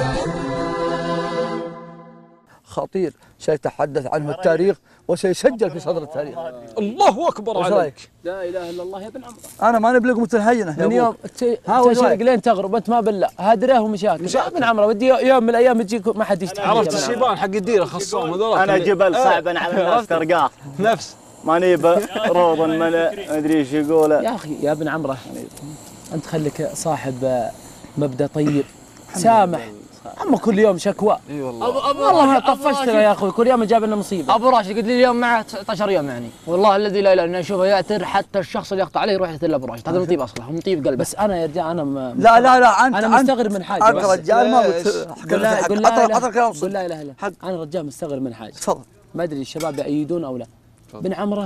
خطير، سيتحدث عنه التاريخ وسيسجل في صدر التاريخ. الله اكبر عليك. لا اله الا الله يا ابن عمرو. انا ما نبلغ مثل هينه من يوم تشرق لين تغرب انت ما بالله هدره ومشاكل. يا ابن عمرو ودي يوم من الايام تجيك ما حد يشتغل. عرفت الشيبان حق الديره خصهم هذول. انا جبل صعبا على الناس ترقاه نفس ما نيب روض ما ادري ايش يقوله. يا اخي يا ابن عمرو انت خليك صاحب مبدا طيب سامح. اما كل يوم شكوى. اي والله والله ما طفشتنا يا اخوي، كل يوم جاب لنا مصيبه. ابو راشد قلت لي اليوم معه 19 يوم يعني، والله الذي لا اله الا اشوفه ياتر حتى الشخص اللي يقطع عليه يروح يقتل ابو راشد، هذا مطيب اصلا، هو مطيب قلبه. بس انا يا رجال انا لا لا لا انت انا مستغرب من حاجه. انت رجال ما قلت قول لا عطر كلام قول لا اله الا انا رجال مستغرب من حاجه. تفضل. ما ادري الشباب يأيدون او لا. بن عمره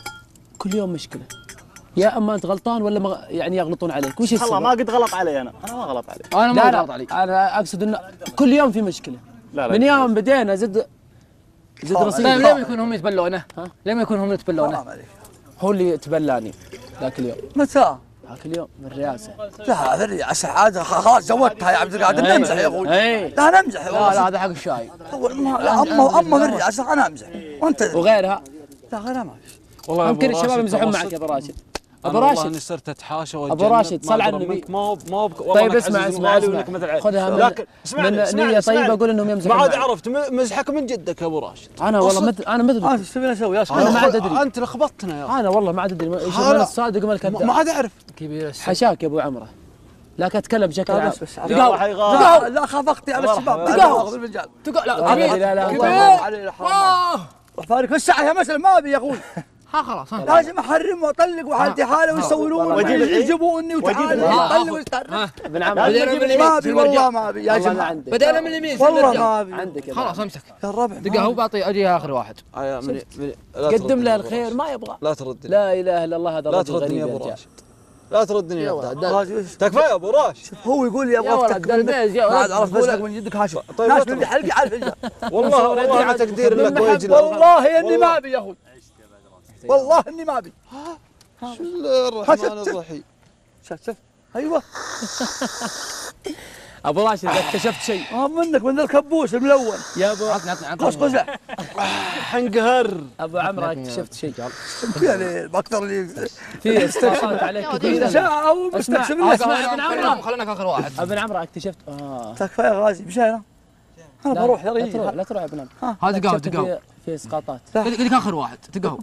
كل يوم مشكله، يا اما انت غلطان ولا يعني يغلطون عليك. وش السبب؟ والله ما قد غلط علي انا ما غلط علي. انا ما غلط علي. انا اقصد انه كل يوم في مشكله. لا من يوم بدينا زد رصيد. طيب ليه ما يكون هم يتبلونه؟ ليه ما يكون هم يتبلونه؟ هو اللي يتبلاني ذاك اليوم. متى؟ ذاك اليوم بالرئاسه. لا هذا الرئاسه عاد خلاص زودتها يا عبد القادر. نمزح يا اخوي. لا نمزح. لا هذا حق الشاي. اما في الرئاسه انا امزح وانت وغيرها. لا غيرها ما والله يمكن الشباب يمزحون معك يا ابو راشد. ابو راشد والله اني صرت اتحاشى ابو راشد صل على النبي. ما طيب اسمع خذها من نية طيبة. اقول انهم يمزحون. ما عاد عرفت مزحك من جدك يا ابو راشد. انا والله انا مثل ايش تبي اسوي يا انا ما عاد ادري. انت لخبطتنا يا اخي. انا والله ما عاد ادري ايش من الصادق ومن الكذاب. ما عاد اعرف. حشاك يا ابو عمره، لكن اتكلم بشكل عام. دقاوة. لا خافقتي على الشباب. دقاوة بالرجال. لا لا روح فارق في الساعة يا مثلا ما ابي يا اخوي. خلاص لازم احرم واطلق وحالتي حاله ويسولون ويجيبوني وتعالى اطلق واستعرف. ابن عمرو ما ابي والله ما ابي يا جماعه. بدأنا من اليمين والله ما ابي. عندك خلاص امسك يا الربع دقه هو بعطي اجي اخر واحد. قدم له الخير ما يبغى. لا تردني. لا اله الا الله هذا لا رجل تردني يا غريب ابو يا راشد. لا تردني يا ولد. تكفى يا ابو راشد. هو يقول لي ابغاك تكفى. ما عاد عرفت مسك من جدك هاشم. ناس من حلقي عارف والله ما تقدير لك ويجي. والله اني ما ابي يا اخوي. والله اني ما ابي. بسم الله الرحمن الرحيم. شوف ايوه. ابو راشد اذا اكتشفت شيء منك من الكبوس الملون يا ابو قص قزع. حنقهر. ابو عمرو اكتشفت شيء يعني اكثر اللي في استفسارات عليك كثير. ساعه او مستكشف ابن عمرو خلينا اخر واحد. ابن عمرو اكتشفت تكفى يا غازي مشينا. انا بروح يا رجال. لا تروح يا ابن عمرو. هذا تقهوى في اسقاطات. قلت لك اخر واحد تقهوى.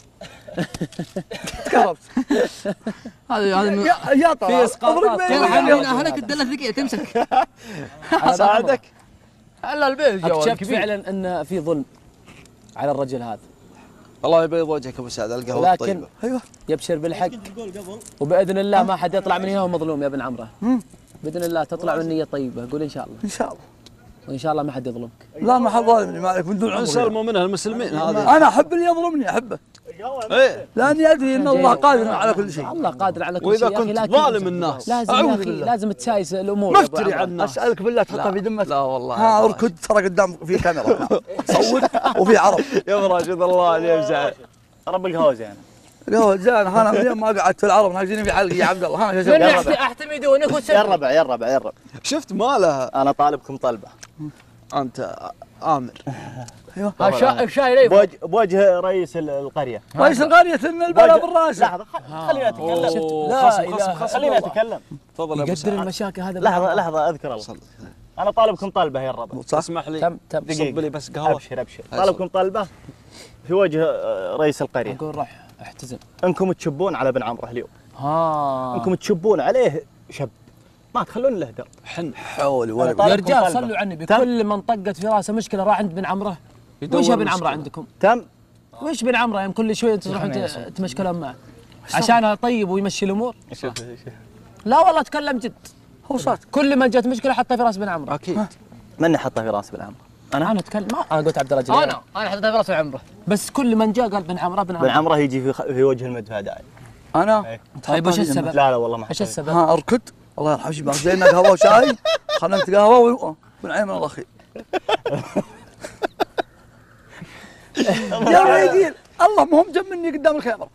تكهربت. هذا يا طال في اسقاطات. هلك الدله ذكيه تمسك. اساعدك. الا البيت اكتشفت فعلا ان في ظلم على الرجل هذا. الله يبيض وجهك ابو سعد. القهوه الطيبه. ايوه يبشر بالحق وباذن الله ما حد يطلع من هنا وهو مظلوم يا ابن عمره. باذن الله تطلع من نيه طيبه. قول ان شاء الله. ان شاء الله. وان شاء الله ما حد يظلمك. لا ما حد ظالمني ما عليك من دون عذر. سلموا منها المسلمين هذا. انا احب اللي يظلمني احبه. ايه لاني ادري ان الله قادر على كل شيء. الله قادر على كل شيء. واذا كنت ظالم الناس لازم يا اخي لازم تسايس الامور. مفتري على الناس. اسالك بالله تحطها في دمك. لا والله. ها اركض ترى قدام في كاميرا صور وفي عرض. يا ابو راشد الله عليه يجزاك. رب القهوه زين. قهوه زين. انا من يوم ما قعدت في العرب ناقزيني في حلقي يا عبد الله. من احتمي دونك يا الربع شفت ما لها. انا طالبكم طلبه. انت امر. ايوه الشاي ليه بوجه رئيس القريه. رئيس القريه ان البلا بالراس. لحظه خليني اتكلم. لا خليني اتكلم. تفضل يا ابو يقدر سعد. المشاكل هذا. لحظه اذكر الله. انا طالبكم طلبه يا الربع. اسمح لي. تم صب لي بس قهوه. ابشر طالبكم طلبه في وجه رئيس القريه. اقول روح احتزم. انكم تشبون على ابن عمرو اليوم. انكم تشبون عليه شب ما تخلون له درب. حول ولا يا رجال صلوا على النبي. كل من طقت في راسه مشكله راح عند بن عمره. وش ابن عمره عندكم؟ وش بن عمره يوم كل شويه تروحون تمشكلون معه عشانها طيب ويمشي الامور؟ لا والله اتكلم جد. هو صار كل ما جت مشكله حطها في راس بن عمره. اكيد. من حطها في راس بن عمرو؟ انا اتكلم انا قلت عبد الرجال. انا حطيتها في راس بن عمره. بس كل من جاء قال بن عمره بن عمره يجي في وجه المدفع داعي. انا طيب وش السبب؟ لا والله ما ايش السبب؟ اركض الله يرحم شباب زينا قهوه وشاي خلنا نتقهوى ونعيم من الله خير. يا رجال الله مهم جمني قدام الكاميرا.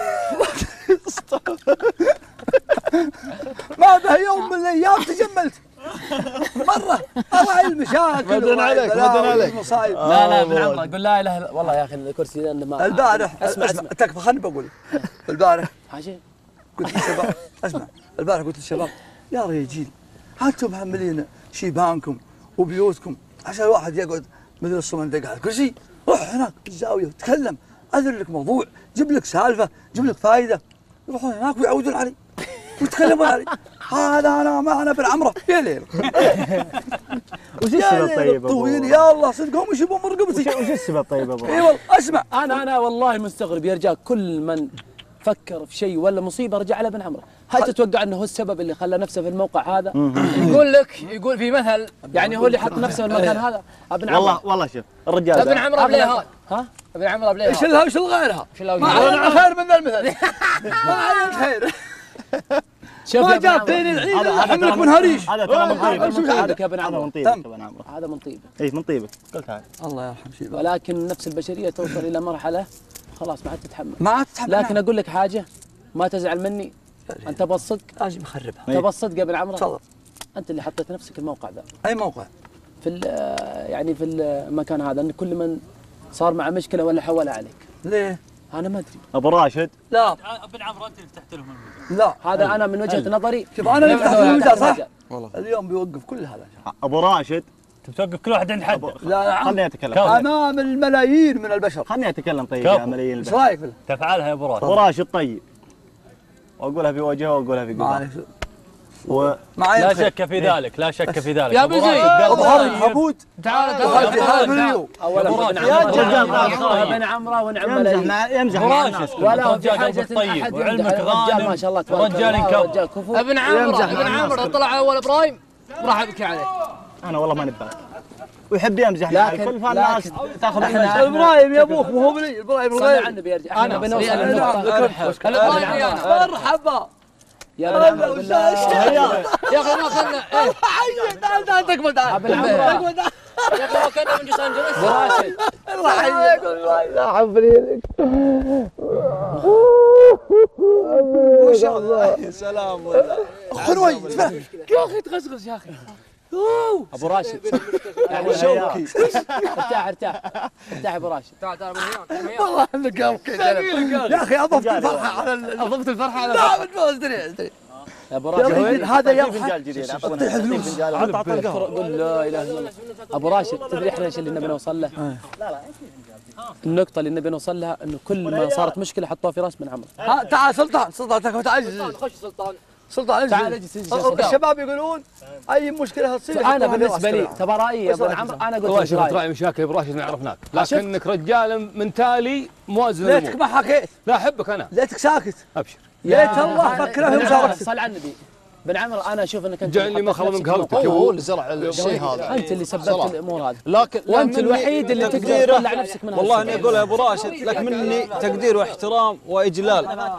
ما به يوم من الايام تجملت مره اراعي المشاكل مدن عليك، مدن عليك. المصايب. لا بن عمره قول لا اله الا والله يا اخي الكرسي لانه ما البارح اسمع تكفى خلني بقول. البارح حاجه قلت للشباب اسمع، البارح قلت للشباب يا رجال انتم محملين شيبانكم وبيوتكم عشان الواحد يقعد مثل الصمندق على الكرسي، روح هناك الزاويه وتكلم، اذن لك موضوع، جيب لك سالفه، جيب لك فائده، يروحون هناك ويعودون علي ويتكلمون علي. هذا انا ما انا بن عمره يا ليل. وش السبب طيب طويل يا الله صدقهم يشوفون من رقبتي. وش السبب طيب ابو؟ اي والله اسمع انا والله مستغرب يا رجال، كل من فكر في شيء ولا مصيبه رجع على بن عمره. هل تتوقع انه هو السبب اللي خلى نفسه في الموقع هذا؟ يقول في مثل يعني هو اللي حط نفسه في المكان هذا؟ ابن عمره والله شوف الرجال ابن عمره بليهات. ها؟ ابن عمره بليهات. ايش لها وش غيرها؟ ما ما علينا خير من ذا المثل. ما علينا خير. شوف ما يا جاء ابن بين عمره، العيد الا حملك من هريش. هذا ترى من طيبك. هذا يا ابن هذا عمره، من طيبك يا ابن عمرو. هذا من طيبه. اي من طيبك قلت هذا. الله يرحم شيبان. ولكن نفس البشريه توصل الى مرحله خلاص ما عاد تتحمل. ما عاد تتحمل. لكن اقول لك حاجه، ما تزعل مني، انت بالصدق لازم اخربها. انت بالصدق يا ابن عمره، تفضل. انت اللي حطيت نفسك الموقع ذا اي موقع؟ يعني في المكان هذا، ان كل من صار مع مشكله ولا حولها عليك. ليه؟ انا ما ادري. ابو راشد لا ابن عمرو انت اللي فتحت لهم لا هذا انا من وجهه نظري. شوف انا اللي فتحت الموزع صح؟ والله اليوم بيوقف كل هذا. ابو راشد توقف كل واحد عند حد. لا نعم خلني اتكلم. امام الملايين من البشر. خلني اتكلم طيب كفو. يا ملايين ايش البشر. رايك في تفعلها يا ابو راشد. ابو راشد طيب، واقولها في وجهه واقولها في ما قلبه. عليك لا معي شك في ذلك، لا شك في ذلك. يا أبو زيد. ظهرك حبود تعال وهل في حال من اليوم. اولا ابن عمره ونعم ملايين يمزح مع الناس. ولا هو في رجال حاجه قلبك طيب احد وعلمك عنده. الرجال غانم ما شاء الله تبارك ورجال الله، كفو. رجال كفو. ابن عمرو طلع اول ابراهيم راح ابكي عليه. انا والله ماني ببالي ويحب يمزح مع لكن- الكل، فالناس تاخذ إحنا- ابراهيم يا ابوك مو هو بلي ابراهيم صلى الغير. على النبي يرجع. احنا بنوصل لا، للنقطه. الابراهيم يا مرحبا يا ابن عمرو بالله. يا اخي ما كنا ايه تعال تعال تقبل تعال. ابن عمرو يا اخي ما كنا من جسان جلس. براشد الله يحييك لا حبريلك. ما شاء الله يا سلام والله. خنوي يا اخي تغزغز يا اخي. ابو راشد يعني شوكي ارتاح ارتاح ارتاح يا ابو راشد. تعال تعال من هنا. والله انك قام كذا يا اخي اضفت الفرحه على اضفت الفرحه على لا بالفوز دري يا ابو يا راشد رجل هذا يضحك فنجال جديد عفوا اعطيه فلوس قل لا اله الا الله. ابو راشد تدري احنا ايش اللي نبي نوصل له؟ النقطة اللي نبي نوصل لها انه كل ما صارت مشكلة حطوها في راس بن عمرو. تعال سلطان سلطان تكفى تعال خش سلطان. سلطان تعال اجلس اجلس اجلس. الشباب يقولون اي مشكله تصير انا بالنسبة لي تبى رايي يا ابو عمرو، انا والله قلت لك شوف رايي. تراعي مشاكل ابو راشد ما عرفناك، شفت؟ لكنك رجال من تالي موازن ليتك الامور. ما حكيت لا احبك انا، ليتك ساكت ابشر. ليت الله فكره في بن عمرو، مشاركتك صل على النبي. بن عمرو انا اشوف انك انت جعلني اللي مخلط حطيت من نفسك قهوتك. في هو الموقع. اللي زرع الشيء هذا. انت اللي سببت الامور هذه، لكن وانت الوحيد اللي تقدر تطلع نفسك منها. والله اني اقول يا ابو راشد لك مني تقدير واحترام واجلال،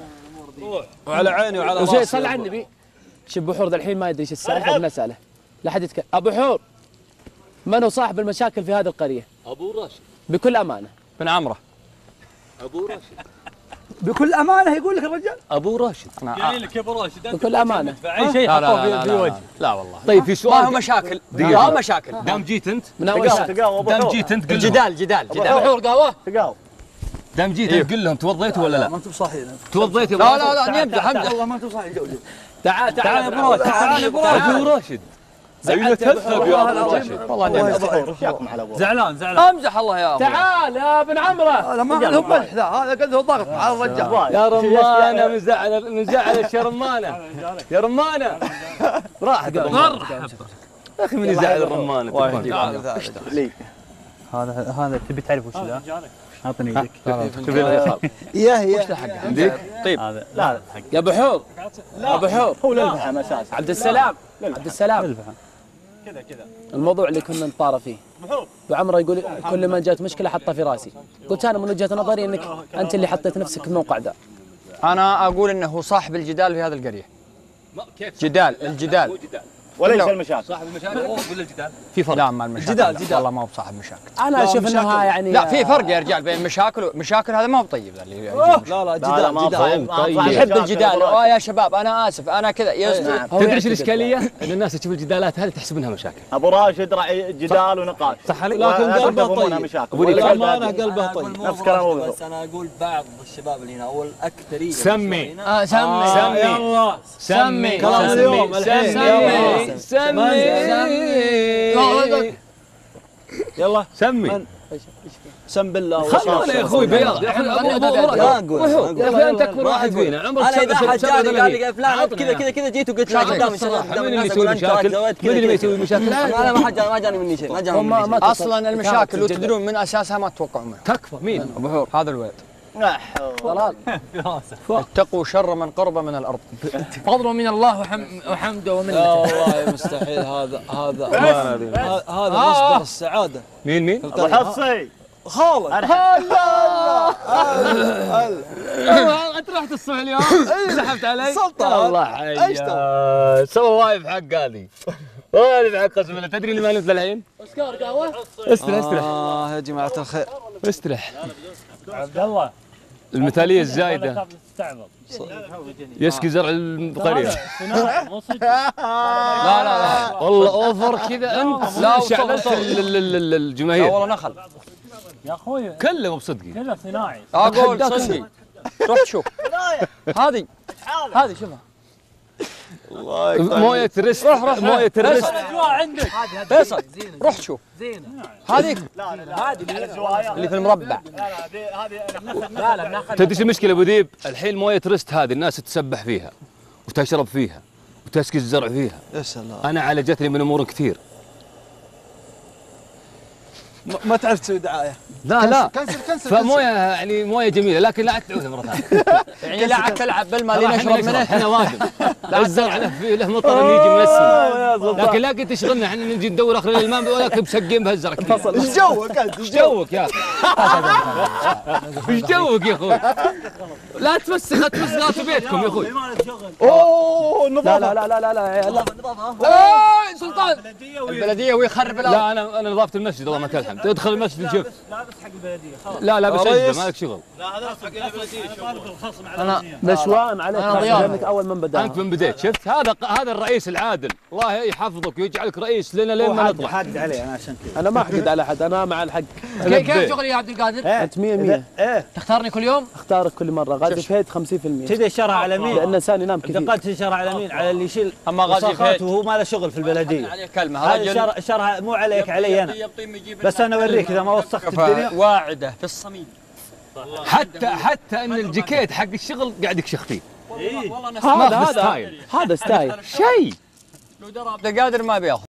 وعلى عيني وعلى وزي راسي. صل على النبي. شوف بحور ذا الحين ما يدري ايش السالفه، بنساله لا حد يتكلم. ابو حور من هو صاحب المشاكل في هذه القريه؟ ابو راشد بكل امانه. بن عمره. ابو راشد بكل امانه يقول لك الرجال ابو راشد قايل لك يا ابو راشد انت بكل امانه. اي شيء حطوه في وجه. لا والله. طيب في سؤال. ما هو مشاكل ما هو مشاكل. دام جيت انت من اول شيء دام جيت انت قل لهم. جدال بحور قهوه. تقاو دام جيت انت قل لهم توضيت ولا لا؟ ما انتم صاحيين توضيت يا ابو لا راشد؟ لا لا نمزح امزح. والله ما انتم صاحيين جوجو تعال تعال يا ابو راشد، تعال يا ابو راشد. عيونه تذهب يا ابو راشد. والله اني امزح. ياكم على ابو زعلان زعلان. امزح الله يا ابو. تعال يا ابن عمره. هذا ما له ملح ذا هذا قد هو ضغط على الرجال يا رمانه مزعل الشرمانه يا رمانه راح مرحبا. يا اخي من يزعل الرمانه. واحد يبغى لي هذا تبي تعرف وش ذا؟ اعطني يدك. يا عندك؟ طيب هذا لا حق يا ابو حور ابو حور هو للفحم اساسا. عبد السلام عبد السلام الموضوع اللي كنا نطار فيه. ابو عمرو يقول كل ما جات مشكله حطها في راسي. قلت انا من وجهه نظري انك انت اللي حطيت نفسك في الموقع ذا. انا اقول انه هو صاحب الجدال في هذه القريه. كيف جدال الجدال وليس المشاكل. صاحب المشاكل هو ولا الجدال؟ في فرق. لا، مع المشاكل جدال لا. جدال. والله ما هو بصاحب مشاكل. انا اشوف انها يعني لا، في فرق يا رجال بين مشاكل هذا ما هو طيب اللي يجيب لا لا جدال ما جدال. طيب. يحب الجدال. يا شباب انا اسف انا كذا تدري ايش الاشكاليه؟ ان الناس تشوف الجدالات هذه تحسب انها مشاكل. ابو راشد راعي جدال ونقاش. صح عليك، لكن قلبه طيب. مشاكل. والامانه قلبه طيب. نفس كلام ابو بس انا اقول بعض الشباب اللي هنا او الاكثريه سمي. سمي يلا سمي كلام اليوم الحين. سمي يلا سمي. سم بالله. خلونا يا اخوي بياض. لا نقول. يا اخوي انت اكبر واحد فينا عمرك انا اذا حد جاني قال لي فلان عطنا كذا كذا كذا جيت وقلت له قدام من اللي يسوي مشاكل؟ من اللي ما يسوي مشاكل؟ انا ما جاني مني شيء ما جاني مني شيء اصلا المشاكل وتدرون من اساسها ما تتوقعون منها. تكفى مين؟ ابو حور هذا الولد ضلال. اتقوا شر من قرب من الارض. فضل من الله وحمده لا ومنته. والله مستحيل. هذا مصدر السعاده. مين؟ ابو حصي خالد. انت رحت الصبح اليوم سحبت علي؟ سلطان. والله حي. سوى وايف حق هذه. وايف حق قسم بالله. تدري اللي ما نزل الحين؟ اسكار قهوه. استرح يا جماعه الخير. استرح. عبد الله المثاليه الزايده يسقي زرع القريه. لا والله اوفر كذا انت. لا، شعللت لا الجماهير. والله نخل. يا اخوي كلهم بصدقي. كله صناعي. اقول صدقي روح شوف هذه شوفها مويه ريست. مويه ريست. عندك فيصل روح شوف زينه. هذيك اللي في المربع. لا تدري ايش المشكله ابو ذيب؟ الحين مويه ريست هذه الناس تسبح فيها وتشرب فيها وتسقي الزرع فيها. يا سلام. انا عالجتني من امور كثير. ما تعرف تسوي دعايه. لا فمويه يعني مويه جميله لكن لا تعودها مره ثانيه. يعني لا عاد تلعب بالماء اللي نشرب منه. احنا وادم. الزرع له مطر اللي يجي من السماء. لكن لا قد تشغلنا احنا نجي ندور اخر الماء ولكن مسقين بهالزرع. ايش جوك انت؟ ايش جوك يا اخي؟ ايش جوك يا اخوي؟ لا تمسخ في بيتكم يا اخوي. اوه النظافه. لا سلطان البلديه ويخرب الارض. لا انا نظافه المسجد الله ما الحمد. تدخل المسجد نشوف. لا بس حق البلديه خلاص. لا بس اجده مالك شغل. لا هذا حق البلديه. طالب الخصم على انا نشوان عليك أنا ضياف. لانك اول من بدا. انت من بديت شفت هذا الرئيس العادل الله يحفظك ويجعلك رئيس لنا لين ما نطلع. حد علي انا عشان كذا. انا ما احقد على احد، انا مع الحق. كيف شغلي يا عبد القادر؟ انت 100 ايه تختارني كل يوم؟ اختارك كل مره. غازي فهد 50%. كذا الشرع على مين؟ لان انسان ينام كثير. انتقدت الشرع على مين؟ على اللي يشيل اما غازي وساخات فهد وهو ما له شغل في البلديه. عليه كلمه هذا الشرع مو عليك علي انا. بس انا اوريك اذا ما وسخت الدنيا. واعده في الصميم. حتى ان الجاكيت حق الشغل قاعد يكشخ فيه. هذا ستايل. شيء عبد القادر ما بياخذ